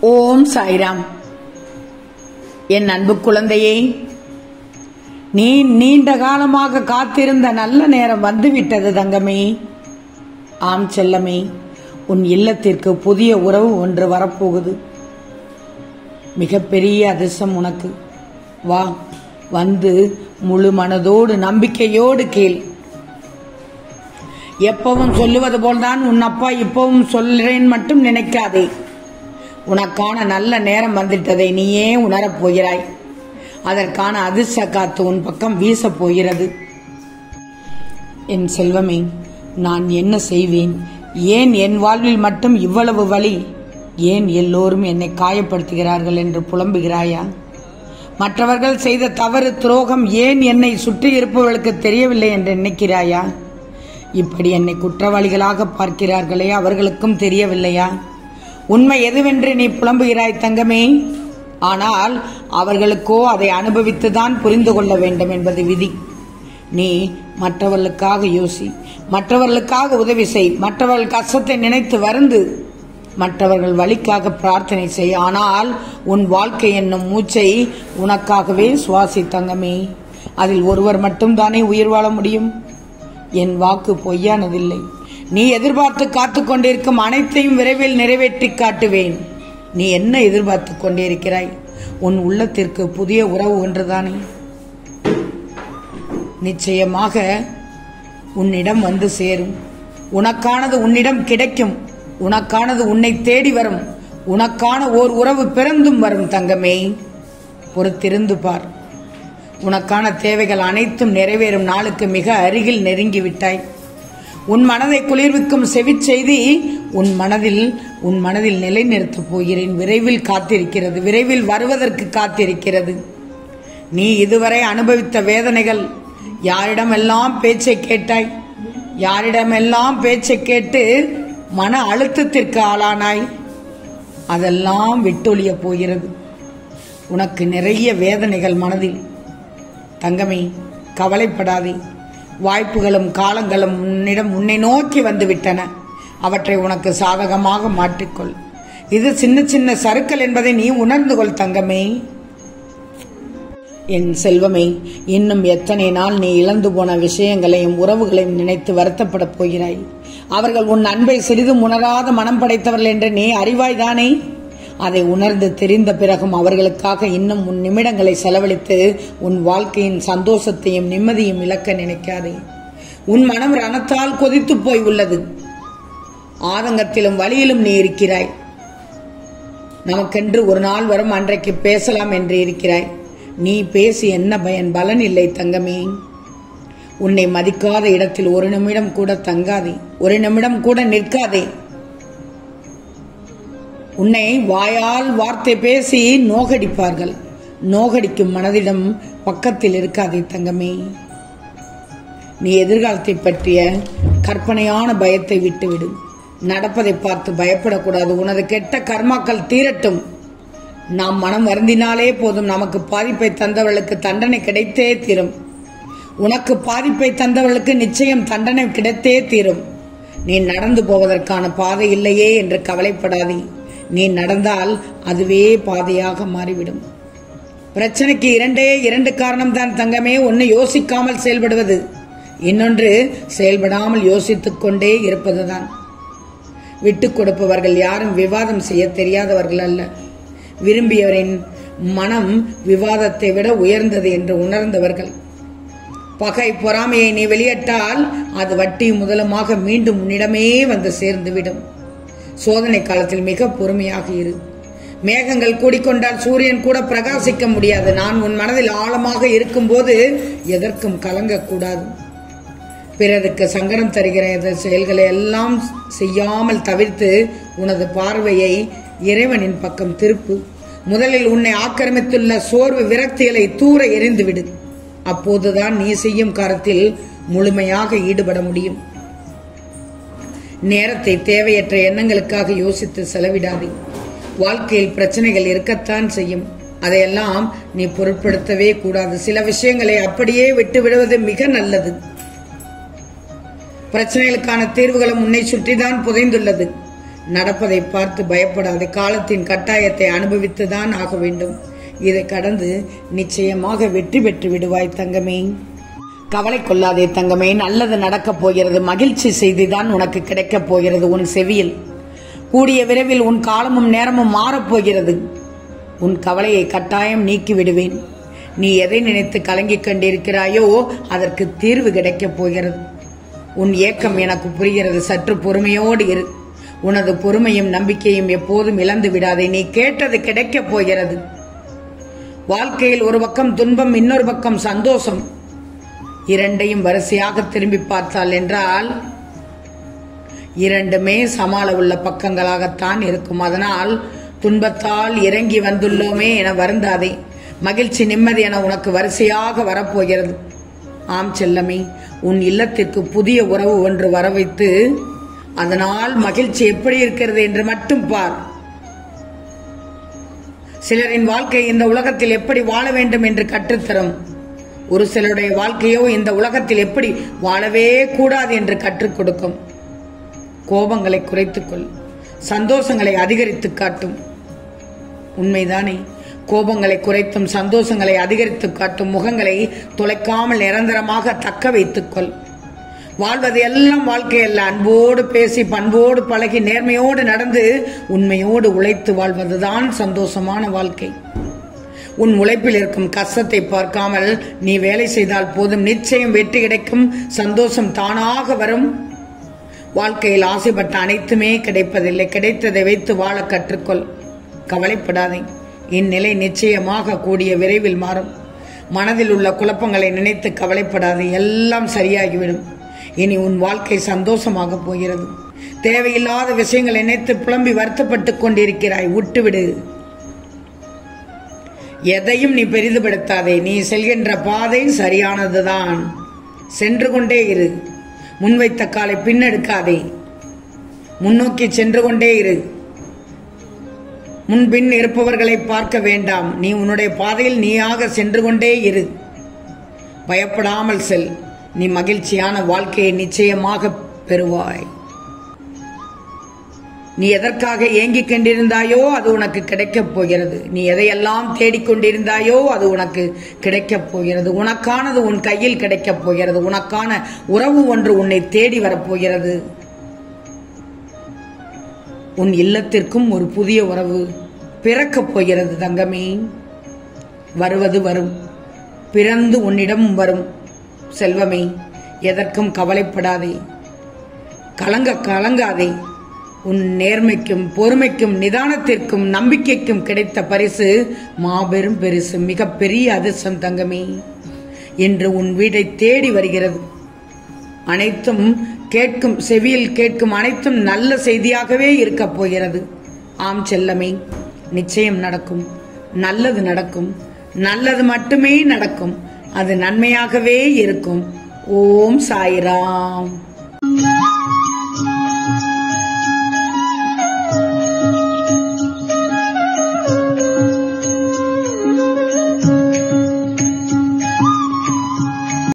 ஓம் சாய்ராம். என் அன்பு குழந்தையே, நீ நீண்ட காலமாக காத்திருந்த நல்ல நேரம் வந்துவிட்டது தங்கமே. ஆம் செல்லமே, உன் இல்லத்திற்கு புதிய உறவு ஒன்று வரப்போகுது. மிகப்பெரிய அதிர்ஷ்டம் உனக்கு. வா, வந்து முழு மனதோடு நம்பிக்கையோடு கேள். எப்பவும் சொல்லுவது போல்தான் உன் அப்பா இப்பவும் சொல்றேன் மட்டும் நினைக்காதே. உனக்கான நல்ல நேரம் வந்துட்டதை நீயே உணரப் போகிறாய். அதற்கான அதிர்ஷ்ட காத்து உன் பக்கம் வீசப் போகிறது. என் செல்வமே, நான் என்ன செய்வேன்? ஏன் என் வாழ்வில் மட்டும் இவ்வளவு வலி? ஏன் எல்லோரும் என்னை காயப்படுத்துகிறார்கள் என்று புலம்புகிறாயா? மற்றவர்கள் செய்த தவறு துரோகம் ஏன் என்னை சுற்றி இருப்பவர்களுக்கு தெரியவில்லை என்று நினைக்கிறாயா? இப்படி என்னை குற்றவாளிகளாக பார்க்கிறார்களே, அவர்களுக்கும் தெரியவில்லையா? உண்மை எதுவென்று நீ புலம்புகிறாய் தங்கமே. ஆனால் அவர்களுக்கோ அதை அனுபவித்துதான் புரிந்து கொள்ள வேண்டும் என்பது விதி. நீ மற்றவர்களுக்காக யோசி, மற்றவர்களுக்காக உதவி செய், மற்றவர்கள் கஷ்டத்தை நினைத்து வருந்து, மற்றவர்கள் வழிக்காக பிரார்த்தனை செய். ஆனால் உன் வாழ்க்கை என்னும் மூச்சை உனக்காகவே சுவாசி தங்கமே. அதில் ஒருவர் மட்டும்தானே உயிர் வாழ முடியும். என் வாக்கு பொய்யானதில்லை. நீ எதிர்பார்த்து காத்து கொண்டிருக்கும் அனைத்தையும் விரைவில் நிறைவேற்றி காட்டுவேன். நீ என்ன எதிர்பார்த்து கொண்டிருக்கிறாய்? உன் உள்ளத்திற்கு புதிய உறவு ஒன்றுதானே. நிச்சயமாக உன்னிடம் வந்து சேரும். உனக்கானது உன்னிடம் கிடைக்கும். உனக்கானது உன்னை தேடி வரும். உனக்கான ஓர் உறவு பிறந்தும் வரும் தங்கமே. பொறுத்திருந்து பார். உனக்கான தேவைகள் அனைத்தும் நிறைவேறும் நாளுக்கு மிக அருகில் நெருங்கிவிட்டாய். உன் மனதை குளிர்விக்கும் செவிச் செய்தி உன் மனதில் நிலைநிறுத்தப் போகிறேன். விரைவில் காத்திருக்கிறது, விரைவில் வருவதற்கு காத்திருக்கிறது. நீ இதுவரை அனுபவித்த வேதனைகள், யாரிடமெல்லாம் பேச்சை கேட்டாய், யாரிடமெல்லாம் பேச்சை கேட்டு மன அழுத்தத்திற்கு ஆளானாய், அதெல்லாம் விட்டொழிய போகிறது. உனக்கு நிறைய வேதனைகள் மனதில். தங்கமே, கவலைப்படாதே. வாய்ப்புகளும் காலங்களும் உன்னை நோக்கி வந்துவிட்டன. அவற்றை உனக்கு சாதகமாக மாற்றிக்கொள். இது சின்ன சின்ன சறுக்கல் என்பதை நீ உணர்ந்து கொள் தங்கமே. என் செல்வமே, இன்னும் எத்தனை நாள் நீ இழந்து போன விஷயங்களையும் உறவுகளையும் நினைத்து வருத்தப்பட போகிறாய். அவர்கள் உன் அன்பை சிறிதும் உணராத மனம் படைத்தவர்கள் என்று நீ அறிவாய்தானே. அதை உணர்ந்து தெரிந்த பிறகும் அவர்களுக்காக இன்னும் உன் நிமிடங்களை செலவழித்து உன் வாழ்க்கையின் சந்தோஷத்தையும் நிம்மதியும் இழக்க நினைக்காதே. உன் மனம் ரணத்தால் கொதித்து போய் உள்ளது. ஆதங்கத்திலும் வலியிலும் நீ இருக்கிறாய். நமக்கென்று ஒரு நாள் வரும், அன்றைக்கு பேசலாம் என்று இருக்கிறாய். நீ பேசி என்ன பயன்? பலன் இல்லை தங்கமே. உன்னை மதிக்காத இடத்தில் ஒரு நிமிடம் கூட தங்காதே, ஒரு நிமிடம் கூட நிற்காதே. உன்னை வாயால் வார்த்தை பேசி நோகடிப்பார்கள். நோகடிக்கும் மனதிடம் பக்கத்தில் இருக்காதே தங்கமே. நீ எதிர்காலத்தை பற்றிய கற்பனையான பயத்தை விட்டுவிடு. நடப்பதை பார்த்து பயப்படக்கூடாது. உனது கெட்ட கர்மாக்கள் தீரட்டும். நாம் மனம் வருந்தினாலே போதும். நமக்கு பாதிப்பை தந்தவர்களுக்கு தண்டனை கிடைத்தே தீரும். உனக்கு பாதிப்பை தந்தவர்களுக்கு நிச்சயம் தண்டனை கிடைத்தே தீரும். நீ நடந்து போவதற்கான பாதை இல்லையே என்று கவலைப்படாதே. நீ நடந்தால் அதுவே பாதையாக மாறிவிடும். பிரச்சனைக்கு இரண்டு காரணம் தான் தங்கமே. ஒன்று யோசிக்காமல் செயல்படுவது, இன்னொன்று செயல்படாமல் யோசித்துக் கொண்டே இருப்பதுதான். விட்டுக் கொடுப்பவர்கள் யாரும் விவாதம் செய்ய தெரியாதவர்கள் அல்ல. விரும்பியவரின் மனம் விவாதத்தை விட உயர்ந்தது என்று உணர்ந்தவர்கள். பகை பொறாமையை நீ வெளியிட்டால் அது வட்டி முதலமாக மீண்டும் உன்னிடமே வந்து சேர்ந்துவிடும். சோதனை காலத்தில் மிக பொறுமையாக இரு. மேகங்கள் கூடிக்கொண்டால் சூரியன் கூட பிரகாசிக்க முடியாது. நான் உன் மனதில் ஆழமாக இருக்கும் போது எதற்கும் கலங்கக்கூடாது. பிறருக்கு சங்கடம் தருகிற செயல்களை எல்லாம் செய்யாமல் தவிர்த்து உனது பார்வையை இறைவனின் பக்கம் திருப்பு. முதலில் உன்னை ஆக்கிரமித்துள்ள சோர்வு விரக்திகளை தூர எறிந்துவிடு. அப்போதுதான் நீ செய்யும் காரியத்தில் முழுமையாக ஈடுபட முடியும். நேரத்தை தேவையற்ற எண்ணங்களுக்காக யோசித்து செலவிடாதே. வாழ்க்கையில் பிரச்சனைகள் இருக்கத்தான் செய்யும். அதையெல்லாம் நீ பொருட்படுத்தவே கூடாது. சில விஷயங்களை அப்படியே விட்டு விடுவது மிக நல்லது. பிரச்சனைகளுக்கான தீர்வுகளும் உன்னை சுற்றிதான் புதைந்துள்ளது. நடப்பதை பார்த்து பயப்படாது. காலத்தின் கட்டாயத்தை அனுபவித்துதான் ஆக வேண்டும். இதை கடந்து நிச்சயமாக வெற்றி பெற்று விடுவாய் தங்கமே. கவலை கொள்ளாதே தங்கமே, நல்லது நடக்கப் போகிறது. மகிழ்ச்சி செய்திதான் உனக்கு கிடைக்கப் போகிறது. உன் செவியில் கூடிய விரைவில் உன் காலமும் நேரமும் மாறப்போகிறது. உன் கவலையை கட்டாயம் நீக்கி விடுவேன். நீ எதை நினைத்து கலங்கிக் கொண்டிருக்கிறாயோ அதற்கு தீர்வு கிடைக்கப் போகிறது. உன் ஏக்கம் எனக்கு புரிகிறது. சற்று பொறுமையோடு இரு. உனது பொறுமையும் நம்பிக்கையும் எப்போதும் இழந்து விடாதே. நீ கேட்டது கிடைக்கப் போகிறது. வாழ்க்கையில் ஒரு பக்கம் துன்பம், இன்னொரு பக்கம் சந்தோஷம். இரண்டையும் வரிசையாக திரும்பி பார்த்தால் என்றால் இரண்டுமே சமாள உள்ள பக்கங்களாகத்தான் இருக்கும். அதனால் துன்பத்தால் இறங்கி வந்துள்ளோமே என வருந்தாதே. மகிழ்ச்சி, நிம்மதி என உனக்கு வரிசையாக வரப்போகிறது. ஆம் செல்லமே, உன் இல்லத்திற்கு புதிய உறவு ஒன்று வர வைத்து அதனால் மகிழ்ச்சி எப்படி இருக்கிறது என்று மட்டும் பார். சிலரின் வாழ்க்கை இந்த உலகத்தில் எப்படி வாழ வேண்டும் என்று கற்றுத்தரும். ஒரு சிலருடைய வாழ்க்கையோ இந்த உலகத்தில் எப்படி வாழவே கூடாது என்று கற்றுக் கொடுக்கும். கோபங்களை குறைத்துக்கொள், சந்தோஷங்களை அதிகரித்து காட்டும். உண்மைதானே? கோபங்களை குறைத்தும் சந்தோஷங்களை அதிகரித்து காட்டும் முகங்களை தொலைக்காமல் நிரந்தரமாக தக்க வைத்துக்கொள். வாழ்வது எல்லாம் வாழ்க்கை அல்ல. அன்போடு பேசி, பண்போடு பழகி, நேர்மையோடு நடந்து, உண்மையோடு உழைத்து வாழ்வதுதான் சந்தோஷமான வாழ்க்கை. உன் உழைப்பில் இருக்கும் கஷ்டத்தை பார்க்காமல் நீ வேலை செய்தால் போதும். நிச்சயம் வெற்றி கிடைக்கும். சந்தோஷம் தானாக வரும். வாழ்க்கையில் ஆசைப்பட்ட அனைத்துமே கிடைப்பதில்லை. கிடைத்ததை வைத்து வாழ கற்றுக்கொள். கவலைப்படாதே. இந்நிலை நிச்சயமாக கூடிய விரைவில் மாறும். மனதில் உள்ள குழப்பங்களை நினைத்து கவலைப்படாதே. எல்லாம் சரியாகிவிடும். இனி உன் வாழ்க்கை சந்தோஷமாக போகிறது. தேவையில்லாத விஷயங்களை நினைத்து புலம்பி வருத்தப்பட்டுக் கொண்டிருக்கிறாய். விட்டுவிடு. எதையும் நீ பெரிதுபடுத்தாதே. நீ செல்கின்ற பாதை சரியானதுதான். சென்று கொண்டே இரு. முன்வைத்த காலை பின்னெடுக்காதே. முன்னோக்கி சென்று கொண்டே இரு. முன்பின் இருப்பவர்களை பார்க்க வேண்டாம். நீ உன்னுடைய பாதையில் நீயாக சென்று கொண்டே இரு. பயப்படாமல் செல். நீ மகிழ்ச்சியான வாழ்க்கையை நிச்சயமாக பெறுவாய். நீ எதற்காக ஏங்கிக் கொண்டிருந்தாயோ அது உனக்கு கிடைக்கப் போகிறது. நீ எதையெல்லாம் தேடிக்கொண்டிருந்தாயோ அது உனக்கு கிடைக்கப் போகிறது. உனக்கானது உன் கையில் கிடைக்கப் போகிறது. உனக்கான உறவு ஒன்று உன்னை தேடி வரப்போகிறது. உன் இல்லத்திற்கும் ஒரு புதிய உறவு பிறக்கப் போகிறது தங்கமே. வருவது வரும். பிறந்து உன்னிடம் வரும். செல்வமே, எதற்கும் கவலைப்படாதே. கலங்காதே. உன் நேர்மைக்கும் பொறுமைக்கும் நிதானத்திற்கும் நம்பிக்கைக்கும் கிடைத்த பரிசு மாபெரும் பரிசு, மிகப்பெரிய அதிர்ஷ்டம் தங்கமே. இன்று உன் வீட்டை தேடி வருகிறது. அனைத்தும் கேட்கும், செவியில் கேட்கும் அனைத்தும் நல்ல செய்தியாகவே இருக்கப் போகிறது. ஆம் செல்லமே, நிச்சயம் நடக்கும். நல்லது நடக்கும். நல்லது மட்டுமே நடக்கும். அது நன்மையாகவே இருக்கும். ஓம் சாய்ராம்.